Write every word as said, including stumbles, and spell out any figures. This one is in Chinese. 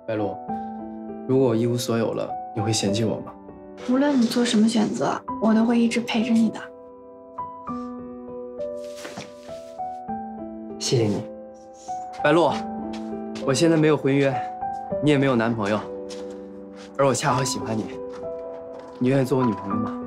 白露，如果我一无所有了，你会嫌弃我吗？ 无论你做什么选择，我都会一直陪着你的。 谢谢你，白露。我现在没有婚约，你也没有男朋友，而我恰好喜欢你，你愿意做我女朋友吗？